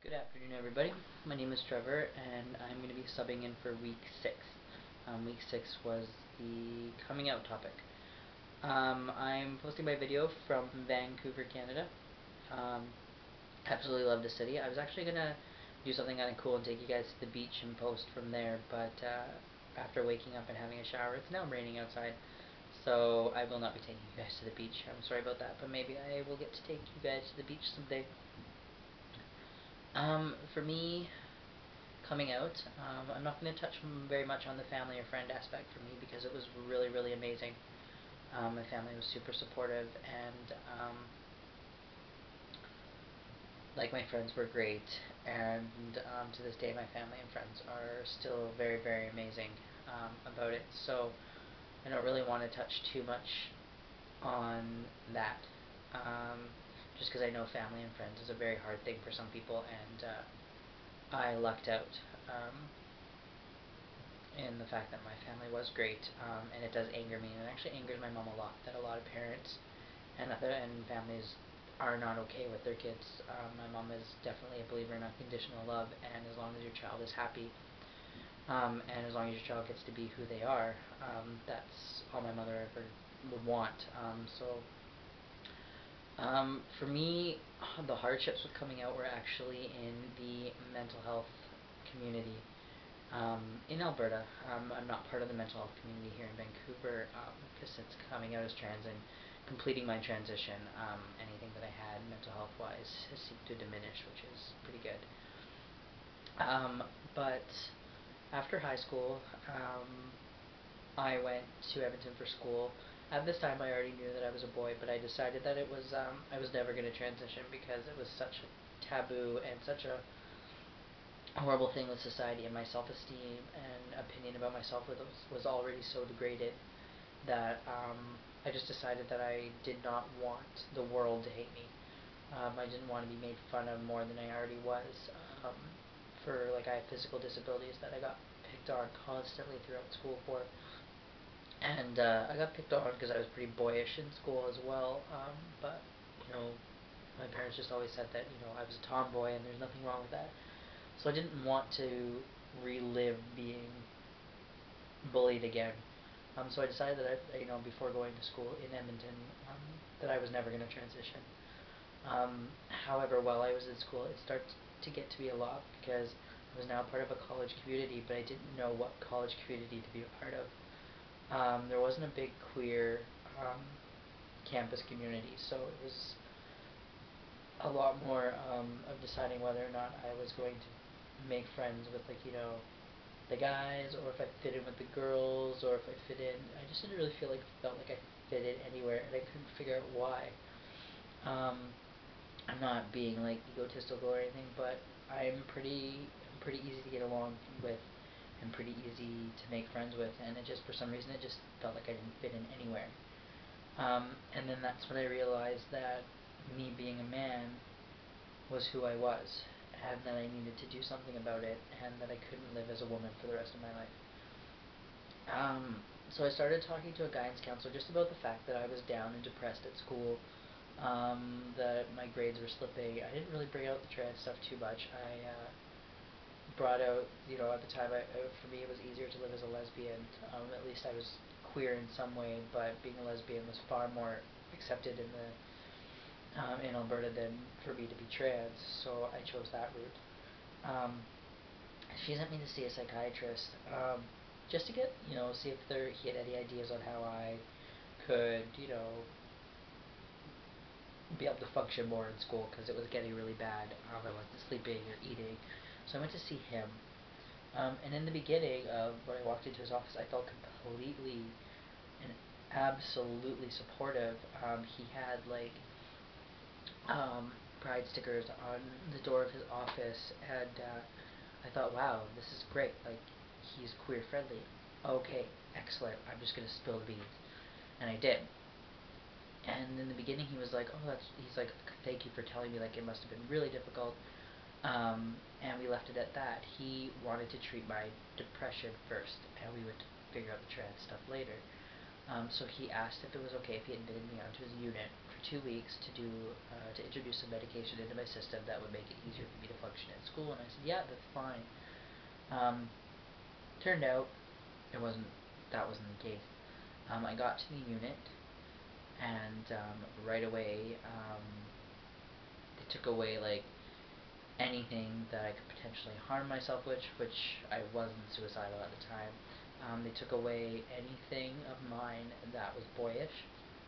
Good afternoon, everybody. My name is Trevor, and I'm going to be subbing in for week 6. Week 6 was the coming out topic. I'm posting my video from Vancouver, Canada. Absolutely love the city. I was actually going to do something kind of cool and take you guys to the beach and post from there, but after waking up and having a shower, it's now raining outside, so I will not be taking you guys to the beach. I'm sorry about that, but maybe I will get to take you guys to the beach someday. For me, coming out, I'm not going to touch very much on the family or friend aspect for me because it was really, really amazing. My family was super supportive, and like, my friends were great, and to this day my family and friends are still very, very amazing about it. So I don't really want to touch too much on that. Just because I know family and friends is a very hard thing for some people, and I lucked out in the fact that my family was great, and it does anger me, and it actually angers my mom a lot that a lot of parents and families are not okay with their kids. My mom is definitely a believer in unconditional love, and as long as your child is happy, and as long as your child gets to be who they are, that's all my mother ever would want. For me, the hardships with coming out were actually in the mental health community in Alberta. I'm not part of the mental health community here in Vancouver, because since coming out as trans and completing my transition, anything that I had mental health wise has seemed to diminish, which is pretty good. But after high school, I went to Edmonton for school. At this time, I already knew that I was a boy, but I decided that I was never going to transition because it was such a taboo and such a horrible thing with society, and my self-esteem and opinion about myself was already so degraded that I just decided that I did not want the world to hate me. I didn't want to be made fun of more than I already was. I have physical disabilities that I got picked on constantly throughout school for. And I got picked on because I was pretty boyish in school as well. But, my parents just always said that, I was a tomboy and there's nothing wrong with that. So I didn't want to relive being bullied again. So I decided that before going to school in Edmonton, that I was never going to transition. However, while I was in school, it started to get to be a lot because I was now part of a college community, but I didn't know what college community to be a part of. There wasn't a big queer campus community, so it was a lot more of deciding whether or not I was going to make friends with, the guys, or if I fit in with the girls, or if I fit in. I just didn't really felt like I fit in anywhere, and I couldn't figure out why. I'm not being egotistical or anything, but I'm pretty easy to get along with and pretty easy to make friends with, and it just, for some reason, it just felt like I didn't fit in anywhere. And then that's when I realized that me being a man was who I was, and that I needed to do something about it, and that I couldn't live as a woman for the rest of my life. So I started talking to a guidance counselor just about the fact that I was down and depressed at school, that my grades were slipping. I didn't really bring out the trans stuff too much. I brought out, at the time, for me it was easier to live as a lesbian. At least I was queer in some way, but being a lesbian was far more accepted in Alberta than for me to be trans, so I chose that route. She sent me to see a psychiatrist, just to get, see if he had any ideas on how I could, be able to function more in school, because it was getting really bad. I wasn't sleeping or eating, so I went to see him. And in the beginning, when I walked into his office, I felt completely and absolutely supportive. He had pride stickers on the door of his office, and I thought, wow, this is great. He's queer friendly. Okay, excellent. I'm just gonna spill the beans, and I did. And in the beginning, he was like, he's like, thank you for telling me. It must have been really difficult. And we left it at that. He wanted to treat my depression first, and we would figure out the trans stuff later. So he asked if it was okay if he admitted me onto his unit for 2 weeks to do to introduce some medication into my system that would make it easier for me to function at school. And I said, yeah, that's fine. Turned out it wasn't. That wasn't the case. I got to the unit, and right away they took away like anything that I could potentially harm myself with, which I wasn't suicidal at the time. They took away anything of mine that was boyish.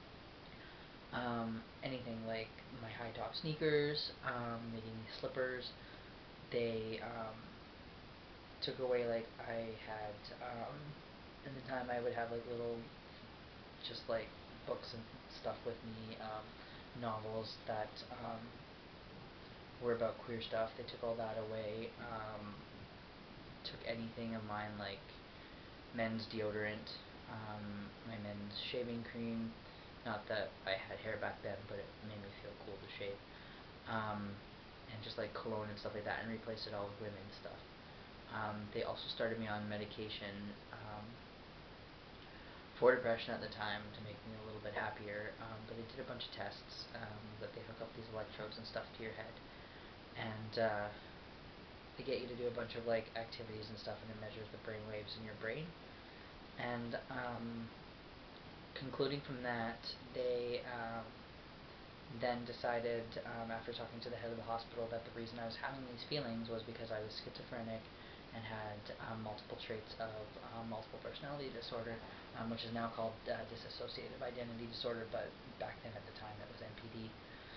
Anything like my high top sneakers, they gave me slippers. They took away like I had in the time I would have like little just like books and stuff with me, novels that were about queer stuff. They took all that away. Took anything of mine like men's deodorant, my men's shaving cream. Not that I had hair back then, but it made me feel cool to shave. And just like cologne and stuff like that, and replaced it all with women's stuff. They also started me on medication for depression at the time to make me a little bit happier, but they did a bunch of tests that they hook up these electrodes and stuff to your head, and they get you to do a bunch of like activities and stuff, and it measures the brain waves in your brain. And concluding from that, they then decided, after talking to the head of the hospital, that the reason I was having these feelings was because I was schizophrenic and had multiple traits of multiple personality disorder, which is now called dissociative identity disorder, but back then at the time it was NPD.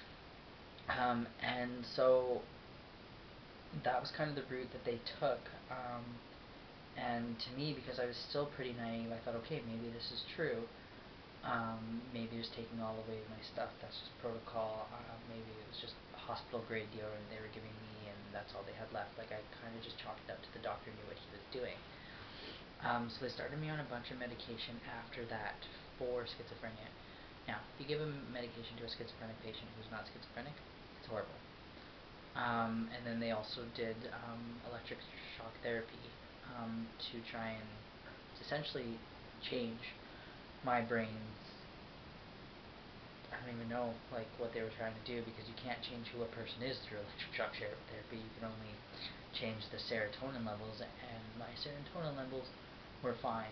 And so that was kind of the route that they took. And to me, because I was still pretty naive, I thought, okay, maybe this is true. Maybe just taking all away my stuff, that's just protocol. Maybe it was just hospital grade deodorant they were giving me, and that's all they had left. Like, I kind of just chalked it up to the doctor knew what he was doing. So they started me on a bunch of medication after that for schizophrenia. Now, if you give a medication to a schizophrenic patient who's not schizophrenic, it's horrible. And then they also did electric shock therapy to try and essentially change my brain's, I don't even know like what they were trying to do, because you can't change who a person is through electric shock therapy. You can only change the serotonin levels, and my serotonin levels were fine.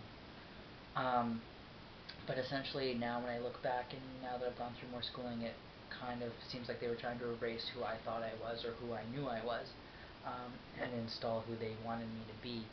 But essentially now when I look back, and now that I've gone through more schooling, it kind of seems like they were trying to erase who I thought I was, or who I knew I was, and install who they wanted me to be.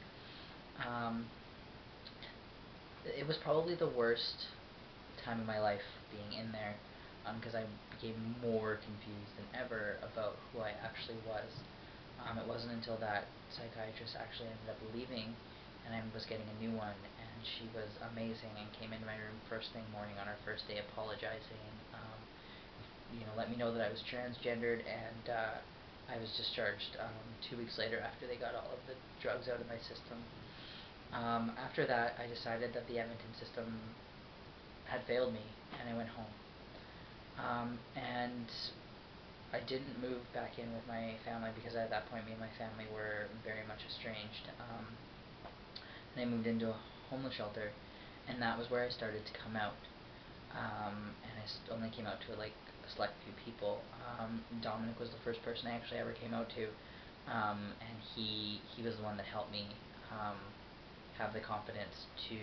It was probably the worst time of my life being in there, because I became more confused than ever about who I actually was. It wasn't until that psychiatrist actually ended up leaving, and I was getting a new one, and she was amazing and came into my room first thing morning on our first day apologizing, let me know that I was transgendered, and I was discharged 2 weeks later after they got all of the drugs out of my system. After that, I decided that the Edmonton system had failed me, and I went home. And I didn't move back in with my family, because at that point me and my family were very much estranged. And I moved into a homeless shelter, and that was where I started to come out. And I only came out to like a select few people. Dominic was the first person I actually ever came out to, and he was the one that helped me have the confidence to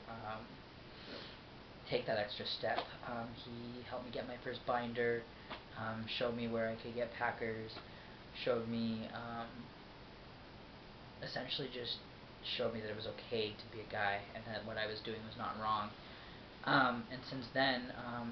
take that extra step. He helped me get my first binder, showed me where I could get packers, showed me, essentially just showed me that it was okay to be a guy, and that what I was doing was not wrong. And since then,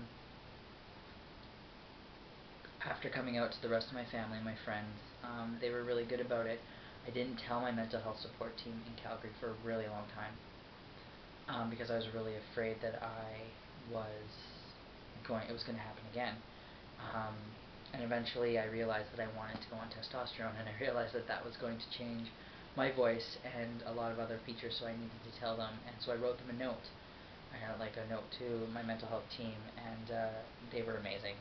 after coming out to the rest of my family and my friends, they were really good about it. I didn't tell my mental health support team in Calgary for a really long time, because I was really afraid that it was going to happen again. And eventually I realized that I wanted to go on testosterone, and I realized that that was going to change my voice and a lot of other features, so I needed to tell them, and so I wrote them a note. I had like a note to my mental health team, and they were amazing.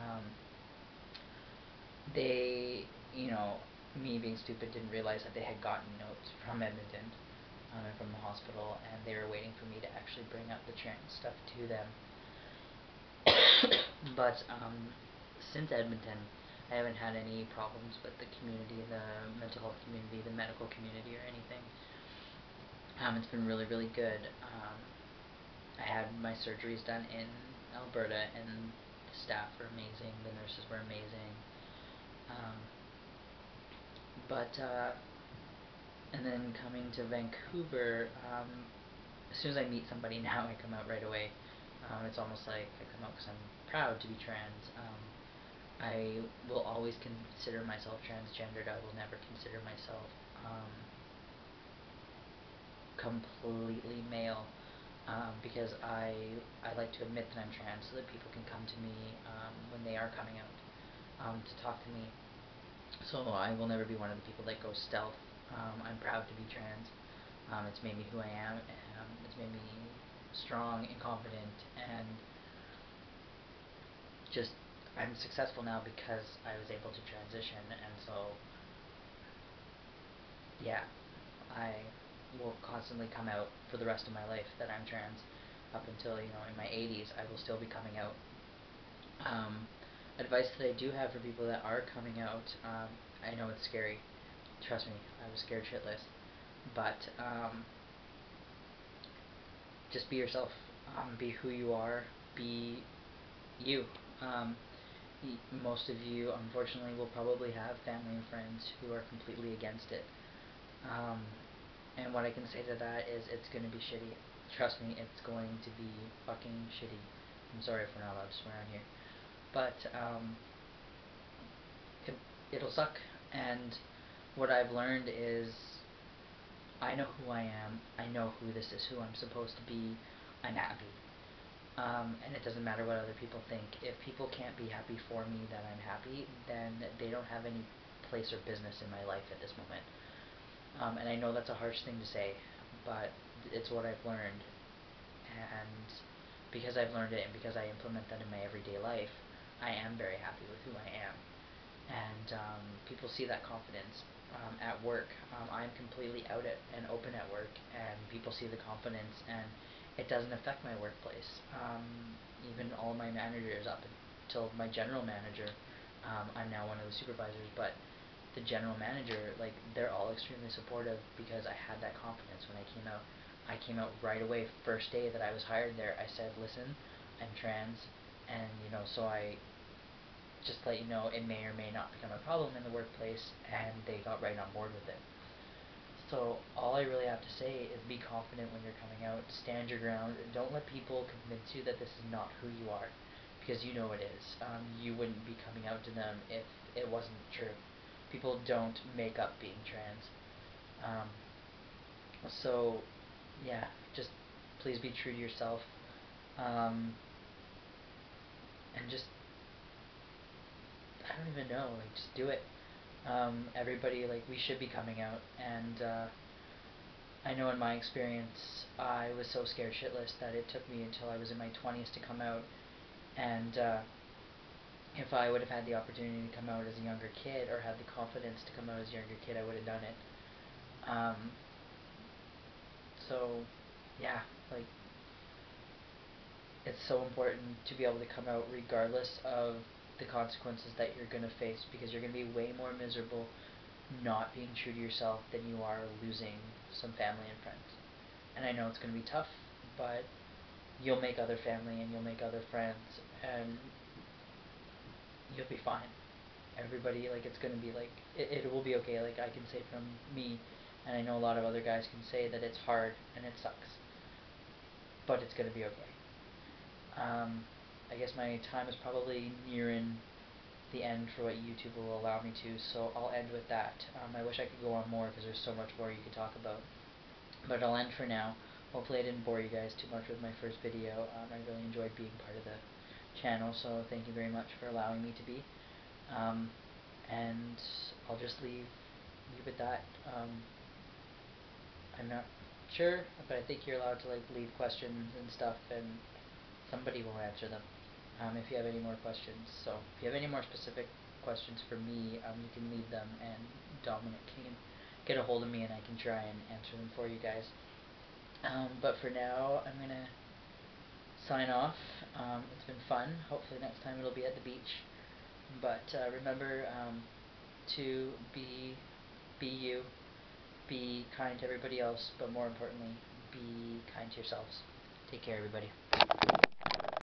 They, me being stupid, didn't realize that they had gotten notes from Edmonton and from the hospital, and they were waiting for me to actually bring up the trans stuff to them. But since Edmonton, I haven't had any problems with the community, the mental health community, the medical community, or anything. It's been really, really good. I had my surgeries done in Alberta, and the staff were amazing. The nurses were amazing. Um, but and then coming to Vancouver, as soon as I meet somebody now, I come out right away. It's almost like I come out because I'm proud to be trans. I will always consider myself transgendered. I will never consider myself completely male, because I like to admit that I'm trans so that people can come to me when they are coming out, to talk to me. So I will never be one of the people that goes stealth. I'm proud to be trans. It's made me who I am. It's made me strong and confident, and just I'm successful now because I was able to transition. And so yeah, I will constantly come out for the rest of my life that I'm trans, up until, in my 80s. I will still be coming out. um, Advice that I do have for people that are coming out, I know it's scary. Trust me, I was scared shitless. But just be yourself. Be who you are. Be you. Um, Most of you, unfortunately, will probably have family and friends who are completely against it. Um, and what I can say to that is, it's going to be shitty. Trust me, it's going to be fucking shitty. I'm sorry if we're not allowed to swear on here. But it, it'll suck. And what I've learned is, I know who I am. I know who this is, who I'm supposed to be. I'm happy. And it doesn't matter what other people think. If people can't be happy for me that I'm happy, then they don't have any place or business in my life at this moment. And I know that's a harsh thing to say, but it's what I've learned. And because I've learned it, and because I implement that in my everyday life, I am very happy with who I am. And people see that confidence at work. I'm completely out and open at work, and people see the confidence, and it doesn't affect my workplace. Even all my managers, up until my general manager, I'm now one of the supervisors, but the general manager, like, they're all extremely supportive because I had that confidence when I came out. I came out right away. First day that I was hired there, I said, listen, I'm trans, and so I just let you know, it may or may not become a problem in the workplace, and they got right on board with it. So all I really have to say is, be confident when you're coming out. Stand your ground. Don't let people convince you that this is not who you are, because you know it is. You wouldn't be coming out to them if it wasn't true. People don't make up being trans. Um, so yeah, just please be true to yourself, and just, I don't even know, like, just do it. Everybody, like, we should be coming out, and I know in my experience, I was so scared shitless that it took me until I was in my 20s to come out. And if I would have had the opportunity to come out as a younger kid, or had the confidence to come out as a younger kid, I would have done it. So yeah, like, it's so important to be able to come out regardless of the consequences that you're going to face, because you're going to be way more miserable not being true to yourself than you are losing some family and friends. And I know it's going to be tough, but you'll make other family, and you'll make other friends, and you'll be fine. Everybody, like, it's going to be like, it will be okay. Like, I can say from me, and I know a lot of other guys can say, that it's hard and it sucks, but it's going to be okay. I guess my time is probably nearing the end for what YouTube will allow me to, so I'll end with that. I wish I could go on more, because there's so much more you could talk about, but I'll end for now. Hopefully I didn't bore you guys too much with my first video. I really enjoyed being part of the channel, so thank you very much for allowing me to be. And I'll just leave with that. I'm not sure, but I think you're allowed to, like, leave questions and stuff, and somebody will answer them, if you have any more questions. So if you have any more specific questions for me, you can leave them, and Dominic can get a hold of me, and I can try and answer them for you guys. But for now, I'm gonna sign off. It's been fun. Hopefully next time it'll be at the beach. But remember to be you, be kind to everybody else, but more importantly, be kind to yourselves. Take care, everybody.